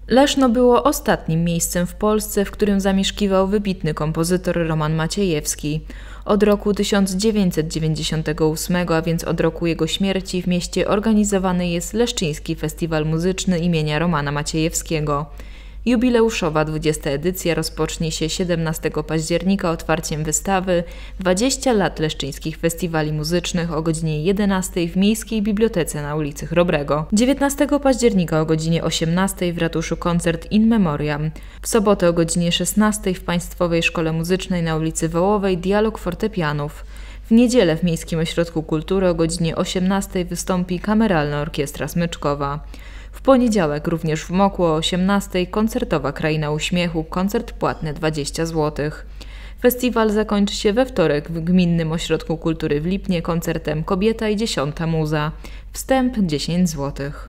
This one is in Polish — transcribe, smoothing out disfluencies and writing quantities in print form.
Leszno było ostatnim miejscem w Polsce, w którym zamieszkiwał wybitny kompozytor Roman Maciejewski. Od roku 1998, a więc od roku jego śmierci, w mieście organizowany jest Leszczyński Festiwal Muzyczny imienia Romana Maciejewskiego. Jubileuszowa 20. edycja rozpocznie się 17 października otwarciem wystawy 20 lat leszczyńskich festiwali muzycznych o godzinie 11 w Miejskiej Bibliotece na ulicy Chrobrego. 19 października o godzinie 18 w ratuszu koncert In Memoriam. W sobotę o godzinie 16 w Państwowej Szkole Muzycznej na ulicy Wołowej dialog fortepianów. W niedzielę w Miejskim Ośrodku Kultury o godzinie 18 wystąpi Kameralna Orkiestra Smyczkowa. W poniedziałek również w Mokło o 18 koncertowa Kraina Uśmiechu, koncert płatny 20 zł. Festiwal zakończy się we wtorek w Gminnym Ośrodku Kultury w Lipnie koncertem Kobieta i 10. Muza. Wstęp 10 zł.